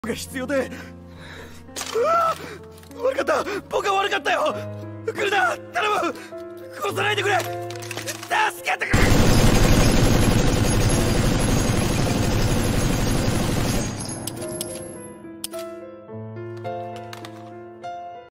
が必要で。悪かった、僕は悪かったよ。来るな、頼む、殺さないでくれ、助けてくれ。